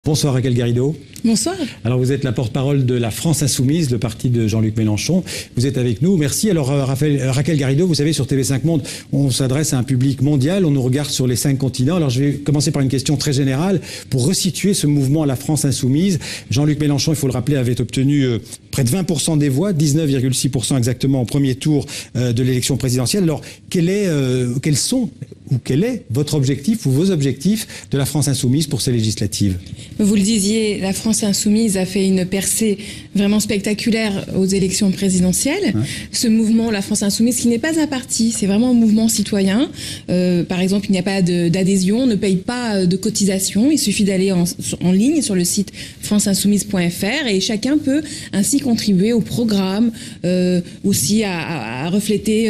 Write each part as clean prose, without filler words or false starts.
Bonsoir Raquel Garrido. Bonsoir. Alors vous êtes la porte-parole de la France Insoumise, le parti de Jean-Luc Mélenchon. Vous êtes avec nous. Merci. Alors Raquel Garrido, vous savez, sur TV5 Monde, on s'adresse à un public mondial. On nous regarde sur les 5 continents. Alors je vais commencer par une question très générale pour resituer ce mouvement à la France Insoumise. Jean-Luc Mélenchon, il faut le rappeler, avait obtenu près de 20% des voix, 19,6% exactement au premier tour de l'élection présidentielle. Alors quel est votre objectif ou vos objectifs de la France Insoumise pour ces législatives? Vous le disiez, la France Insoumise a fait une percée vraiment spectaculaire aux élections présidentielles. Ouais. Ce mouvement, la France Insoumise, qui n'est pas un parti, c'est vraiment un mouvement citoyen. Par exemple, il n'y a pas d'adhésion, on ne paye pas de cotisation. Il suffit d'aller en ligne sur le site franceinsoumise.fr et chacun peut ainsi contribuer au programme, aussi à refléter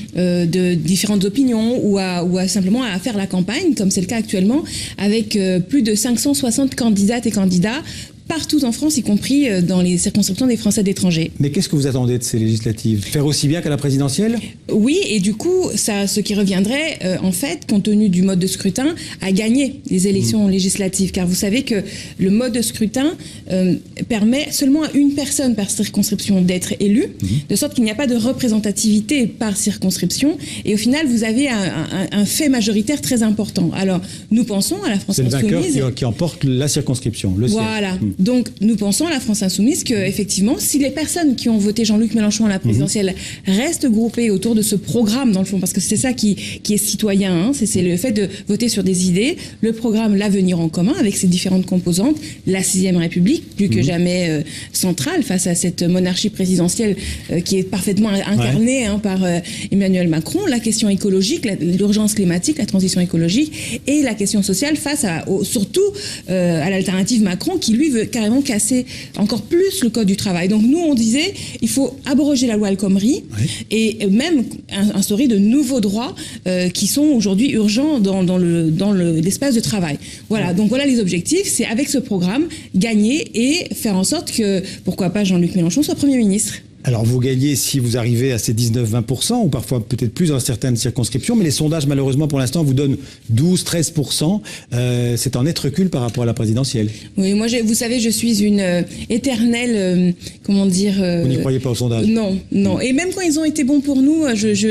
de différentes opinions ou à simplement à faire la campagne, comme c'est le cas actuellement, avec plus de 560 candidates et candidats partout en France, y compris dans les circonscriptions des Français d'étrangers. Mais qu'est-ce que vous attendez de ces législatives? Faire aussi bien qu'à la présidentielle? Oui, et du coup, ce qui reviendrait, en fait, compte tenu du mode de scrutin, à gagner les élections législatives. Car vous savez que le mode de scrutin permet seulement à une personne par circonscription d'être élue, de sorte qu'il n'y a pas de représentativité par circonscription. Et au final, vous avez un fait majoritaire très important. Alors, nous pensons à la France Insoumise... C'est le vainqueur qui emporte la circonscription, le siège. Voilà. Donc, nous pensons à la France Insoumise qu'effectivement, si les personnes qui ont voté Jean-Luc Mélenchon à la présidentielle restent groupées autour de ce programme, dans le fond, parce que c'est ça qui est citoyen, hein, c'est le fait de voter sur des idées, le programme L'Avenir en commun, avec ses différentes composantes, la 6e République, plus que jamais centrale face à cette monarchie présidentielle qui est parfaitement incarnée par Emmanuel Macron, la question écologique, l'urgence climatique, la transition écologique, et la question sociale face surtout à l'alternative Macron, qui lui veut carrément casser encore plus le code du travail. Donc nous, on disait, il faut abroger la loi El Khomri et même instaurer de nouveaux droits qui sont aujourd'hui urgents dans l'espace de travail. Voilà, donc voilà les objectifs. C'est avec ce programme, gagner et faire en sorte que, pourquoi pas, Jean-Luc Mélenchon soit Premier ministre. Alors vous gagnez si vous arrivez à ces 19-20%, ou parfois peut-être plus dans certaines circonscriptions, mais les sondages malheureusement pour l'instant vous donnent 12-13%. C'est en net recul par rapport à la présidentielle. Oui, moi vous savez, je suis une éternelle, comment dire... Vous n'y croyez pas aux sondages? Non, non. Et même quand ils ont été bons pour nous,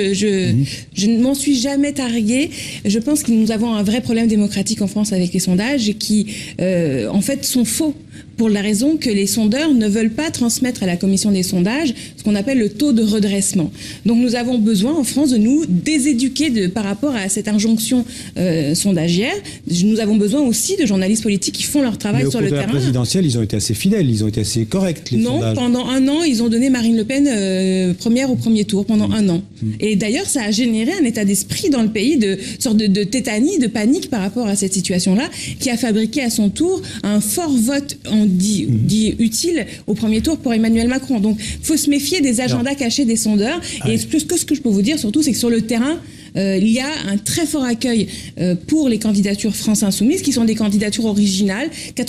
je ne m'en suis jamais targuée. Je pense que nous avons un vrai problème démocratique en France avec les sondages qui, en fait, sont faux. Pour la raison que les sondeurs ne veulent pas transmettre à la commission des sondages ce qu'on appelle le taux de redressement. Donc nous avons besoin en France de nous déséduquer par rapport à cette injonction sondagière. Nous avons besoin aussi de journalistes politiques qui font leur travail sur le terrain. Mais au cours de la présidentielle, ils ont été assez fidèles, ils ont été assez corrects, les sondages. Non, pendant un an, ils ont donné Marine Le Pen première au premier tour, pendant un an. Et d'ailleurs, ça a généré un état d'esprit dans le pays, de sorte de tétanie, de panique par rapport à cette situation-là, qui a fabriqué à son tour un fort vote dit utile au premier tour pour Emmanuel Macron. Donc, il faut se méfier des agendas cachés des sondeurs. Et ce que je peux vous dire surtout, c'est que sur le terrain, il y a un très fort accueil pour les candidatures France Insoumise, qui sont des candidatures originales.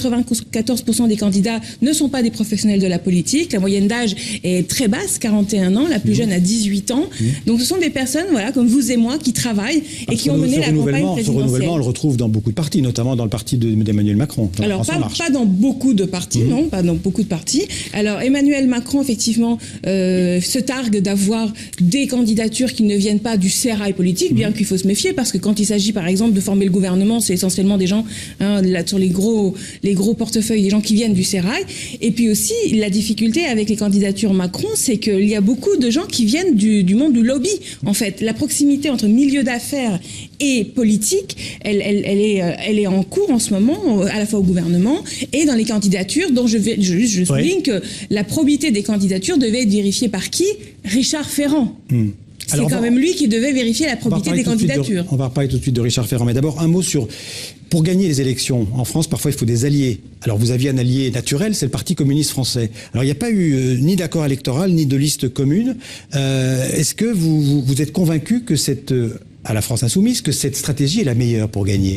94% des candidats ne sont pas des professionnels de la politique. La moyenne d'âge est très basse, 41 ans. La plus jeune a 18 ans. Donc ce sont des personnes, voilà, comme vous et moi, qui travaillent et qui ont mené la campagne présidentielle. Ce renouvellement, on le retrouve dans beaucoup de partis, notamment dans le parti d'Emmanuel Macron. Alors pas dans beaucoup de partis, non, pas dans beaucoup de partis. Alors Emmanuel Macron, effectivement, se targue d'avoir des candidatures qui ne viennent pas du sérail politique, bien qu'il faut se méfier, parce que quand il s'agit par exemple de former le gouvernement, c'est essentiellement des gens sur les gros portefeuilles, des gens qui viennent du sérail. Et puis aussi, la difficulté avec les candidatures Macron, c'est qu'il y a beaucoup de gens qui viennent du monde du lobby. En fait, la proximité entre milieu d'affaires et politique, elle est en cours en ce moment, à la fois au gouvernement et dans les candidatures, dont je souligne que la probité des candidatures devait être vérifiée par qui? Richard Ferrand. C'est quand même lui qui devait vérifier la probité des candidatures. On va reparler tout de suite de Richard Ferrand, mais d'abord un mot sur... Pour gagner les élections en France, parfois il faut des alliés. Alors vous aviez un allié naturel, c'est le Parti communiste français. Alors il n'y a pas eu ni d'accord électoral, ni de liste commune. Est-ce que vous êtes convaincu que à la France Insoumise, que cette stratégie est la meilleure pour gagner?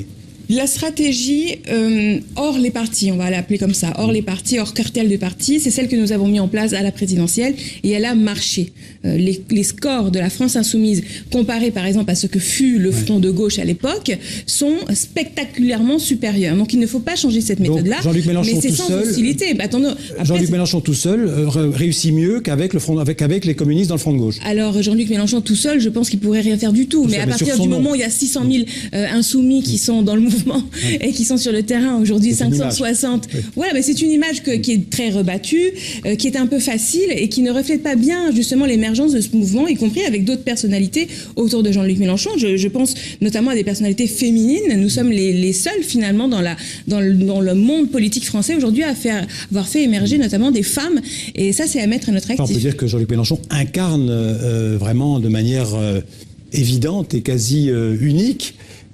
La stratégie hors les partis, on va l'appeler comme ça, hors les partis, hors cartel de partis, c'est celle que nous avons mis en place à la présidentielle et elle a marché. Les scores de la France insoumise, comparés par exemple à ce que fut le front de gauche à l'époque, sont spectaculairement supérieurs. Donc il ne faut pas changer cette méthode-là, mais c'est sans hostilité. Jean-Luc Mélenchon tout seul réussit mieux qu'avec les communistes dans le front de gauche. Alors Jean-Luc Mélenchon tout seul, je pense qu'il pourrait rien faire du tout. Mais à partir du moment où il y a 600 000 insoumis qui sont dans le mouvement et qui sont sur le terrain aujourd'hui, 560. Voilà, mais c'est une image qui est très rebattue, qui est un peu facile et qui ne reflète pas bien justement l'émergence de ce mouvement, y compris avec d'autres personnalités autour de Jean-Luc Mélenchon. Je pense notamment à des personnalités féminines. Nous sommes les seuls finalement dans le monde politique français aujourd'hui à avoir fait émerger notamment des femmes. Et ça, c'est à mettre à notre actif. On peut dire que Jean-Luc Mélenchon incarne vraiment de manière évidente et quasi unique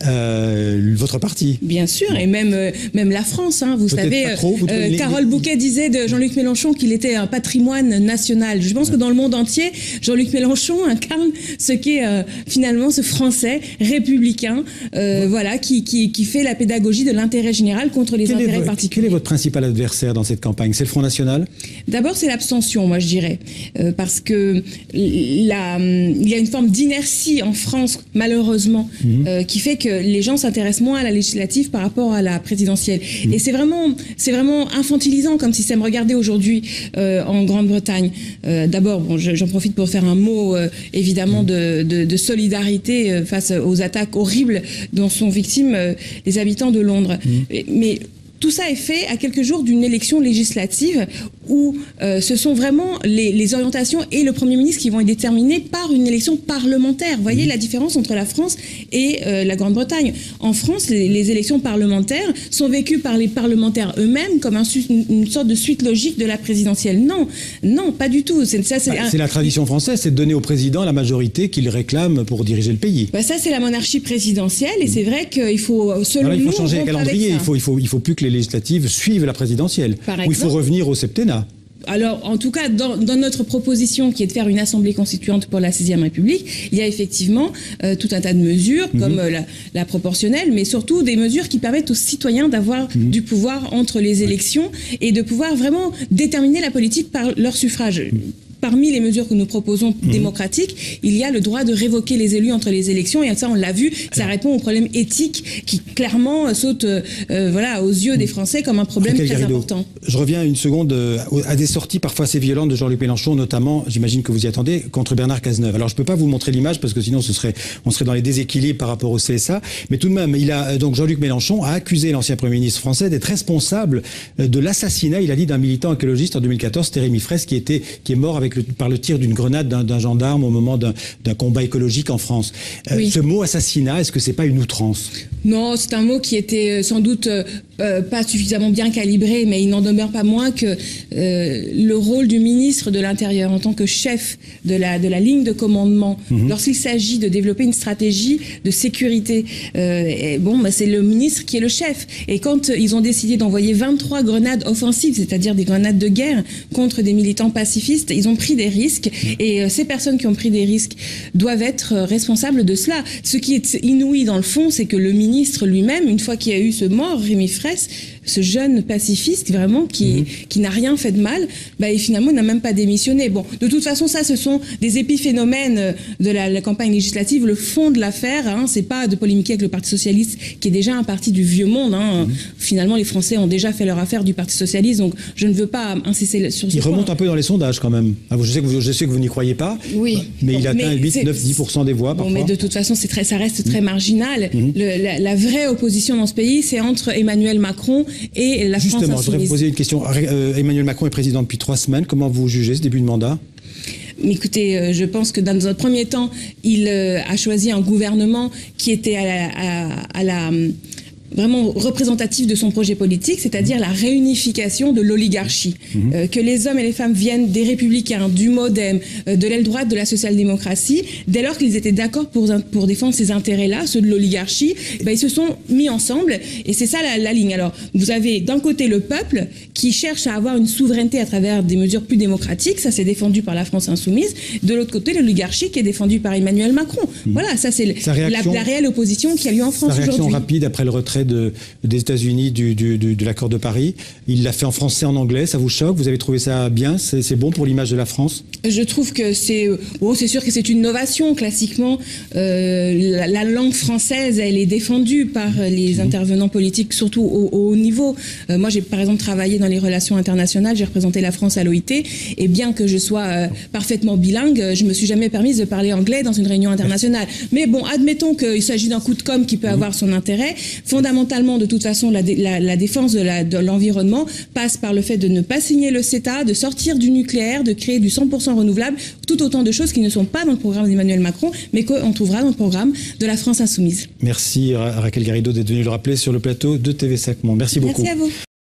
votre parti. Bien sûr, et même la France. Hein, vous savez, Carole Bouquet disait de Jean-Luc Mélenchon qu'il était un patrimoine national. Je pense que dans le monde entier, Jean-Luc Mélenchon incarne ce qu'est finalement ce Français républicain, voilà, qui fait la pédagogie de l'intérêt général contre les intérêts particuliers. Quel est votre principal adversaire dans cette campagne? C'est le Front National? D'abord, c'est l'abstention, moi je dirais, parce que il y a une forme d'inertie en France, malheureusement, qui fait que les gens s'intéressent moins à la législative par rapport à la présidentielle. Et c'est vraiment infantilisant, comme si ça me regardait aujourd'hui en Grande-Bretagne. D'abord, bon, j'en profite pour faire un mot évidemment de solidarité face aux attaques horribles dont sont victimes les habitants de Londres. Mais tout ça est fait à quelques jours d'une élection législative où ce sont vraiment les orientations et le Premier ministre qui vont être déterminés par une élection parlementaire. Vous voyez la différence entre la France et la Grande-Bretagne. En France, les élections parlementaires sont vécues par les parlementaires eux-mêmes comme une sorte de suite logique de la présidentielle. Non, pas du tout. C'est la tradition française, c'est de donner au président la majorité qu'il réclame pour diriger le pays. Ça, c'est la monarchie présidentielle et c'est vrai qu'il faut, selon nous... Il faut changer les calendriers, il faut plus que les législatives suivent la présidentielle. Ou il faut revenir au septennat. Alors, en tout cas, dans notre proposition qui est de faire une assemblée constituante pour la 6e République, il y a effectivement tout un tas de mesures, comme la proportionnelle, mais surtout des mesures qui permettent aux citoyens d'avoir du pouvoir entre les élections et de pouvoir vraiment déterminer la politique par leur suffrage. Parmi les mesures que nous proposons démocratiques, il y a le droit de révoquer les élus entre les élections. Et ça, on l'a vu, ça répond au problème éthique qui clairement saute aux yeux des Français comme un problème très important. Je reviens une seconde à des sorties parfois assez violentes de Jean-Luc Mélenchon, notamment, j'imagine que vous y attendez, contre Bernard Cazeneuve. Alors, je ne peux pas vous montrer l'image parce que sinon, on serait dans les déséquilibres par rapport au CSA. Mais tout de même, donc Jean-Luc Mélenchon a accusé l'ancien Premier ministre français d'être responsable de l'assassinat, il a dit, d'un militant écologiste en 2014, c'était Rémi Fraisse, qui est mort par le tir d'une grenade d'un gendarme au moment d'un combat écologique en France. Ce mot assassinat, est-ce que c'est pas une outrance? Non, c'est un mot qui était sans doute pas suffisamment bien calibré, mais il n'en demeure pas moins que le rôle du ministre de l'Intérieur en tant que chef de la ligne de commandement, lorsqu'il s'agit de développer une stratégie de sécurité, c'est le ministre qui est le chef. Et quand ils ont décidé d'envoyer 23 grenades offensives, c'est-à-dire des grenades de guerre contre des militants pacifistes, ils ont pris des risques et ces personnes qui ont pris des risques doivent être responsables de cela. Ce qui est inouï dans le fond, c'est que le ministre lui-même, une fois qu'il y a eu ce mort, Rémi Fraisse, ce jeune pacifiste vraiment qui n'a rien fait de mal, et finalement n'a même pas démissionné. Bon, de toute façon, ça, ce sont des épiphénomènes de la campagne législative. Le fond de l'affaire, c'est pas de polémiquer avec le Parti socialiste, qui est déjà un parti du vieux monde. Finalement, les Français ont déjà fait leur affaire du Parti socialiste, donc je ne veux pas insister sur ce point. Il remonte un peu dans les sondages quand même. Je sais que vous n'y croyez pas. Oui. Mais il atteint 8, 9, 10% des voix parfois. Mais de toute façon, ça reste très marginal. La vraie opposition dans ce pays, c'est entre Emmanuel Macron et la France insoumise. Justement, je voudrais vous poser une question. Emmanuel Macron est président depuis 3 semaines. Comment vous jugez ce début de mandat? Écoutez, je pense que dans un premier temps, il a choisi un gouvernement qui était à la vraiment représentatif de son projet politique, c'est-à-dire la réunification de l'oligarchie. Que les hommes et les femmes viennent des Républicains, du MoDem, de l'aile droite de la social-démocratie, dès lors qu'ils étaient d'accord pour défendre ces intérêts-là, ceux de l'oligarchie, ils se sont mis ensemble et c'est ça la ligne. Alors, vous avez d'un côté le peuple qui cherche à avoir une souveraineté à travers des mesures plus démocratiques, ça c'est défendu par la France insoumise, de l'autre côté l'oligarchie qui est défendue par Emmanuel Macron. Voilà, ça c'est la réelle opposition qui a lieu en France aujourd'hui. Sa réaction rapide après le retrait retrait des États-Unis de l'accord de Paris. Il l'a fait en français, en anglais. Ça vous choque? Vous avez trouvé ça bien? C'est bon pour l'image de la France? Je trouve que c'est sûr que c'est une innovation. Classiquement, la langue française, elle est défendue par les intervenants politiques, surtout au haut niveau. Moi, j'ai par exemple travaillé dans les relations internationales. J'ai représenté la France à l'OIT, et bien que je sois parfaitement bilingue, je me suis jamais permise de parler anglais dans une réunion internationale. Mais bon, admettons qu'il s'agit d'un coup de com' qui peut avoir son intérêt. Fondamentalement, de toute façon, la défense de l'environnement passe par le fait de ne pas signer le CETA, de sortir du nucléaire, de créer du 100% renouvelable, tout autant de choses qui ne sont pas dans le programme d'Emmanuel Macron, mais qu'on trouvera dans le programme de la France Insoumise. Merci Raquel Garrido d'être venue le rappeler sur le plateau de TV5 Monde. Merci beaucoup. Merci à vous.